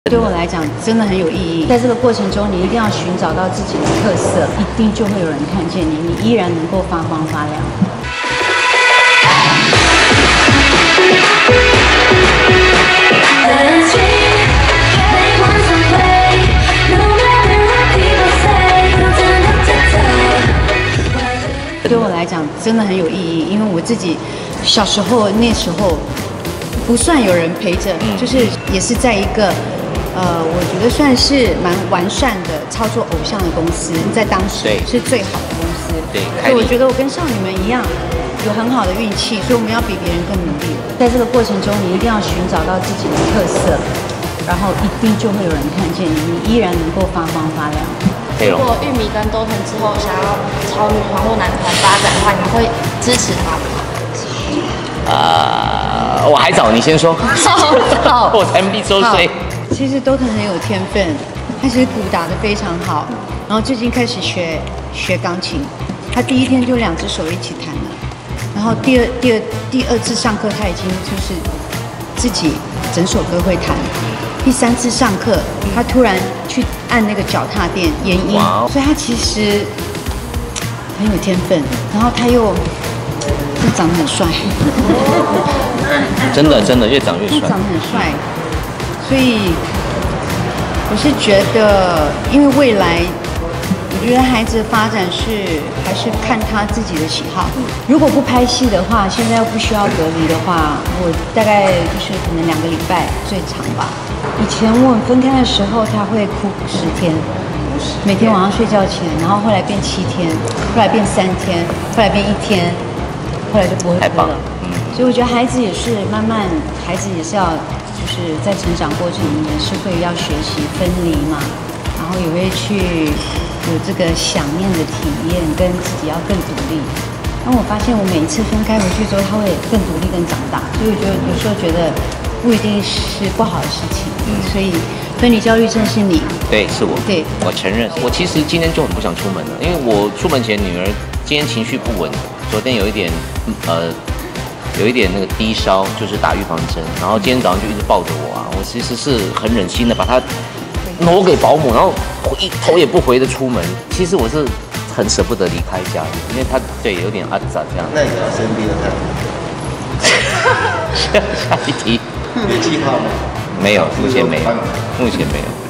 对我来讲真的很有意义。在这个过程中，你一定要寻找到自己的特色，一定就会有人看见你，你依然能够发光发亮。对我来讲真的很有意义，因为我自己小时候那时候不算有人陪着，就是也是在一个我觉得算是蛮完善的操作偶像的公司，在当时是最好的公司。 对， 所以我觉得我跟少女们一样，有很好的运气，所以我们要比别人更努力。在这个过程中，你一定要寻找到自己的特色，然后一定就会有人看见你，你依然能够发光发亮。 如果玉米跟多腾之后想要朝女团或男团发展的话，你们会支持他们吗？ 我还早，你先说。 好， 我才没周岁。 其实多腾很有天分，他其实鼓打得非常好，然后最近开始学钢琴。他第一天就2只手一起弹了，然后第二次上课他已经就是自己整首歌会弹。第3次上课，他突然去按那个脚踏垫延音，所以他其实很有天分，然后他又长得很帅， 真的越长越帅， 长得很帅，所以我是觉得，因为未来我觉得孩子的发展还是看他自己的喜好。如果不拍戏的话，现在又不需要隔离的话，我大概就是可能2个礼拜最长吧。以前我们分开的时候，他会哭10天，每天晚上睡觉前，然后后来变7天，后来变3天，后来变1天，后来就不会哭了。所以我觉得孩子也是慢慢，孩子也是要就是在成长过程里面是会要学习分离嘛，然后也会去有这个想念的体验，跟自己要更独立。但我发现我每一次分开回去之后，他会更独立、更长大，所以我就有时候觉得不一定是不好的事情。所以分离焦虑症是你？ 对，是我。 对， 我承认。我其实今天就很不想出门了，因为我出门前女儿今天情绪不稳，昨天有一点那个低烧，就是打预防针，然后今天早上就一直抱着我啊，我其实是很忍心的把她挪给保姆，然后头也不回的出门。其实我是很舍不得离开家的，因为她有点阿杂这样。 那你要生病了下一题。 有计划吗？ 没有，目前没有。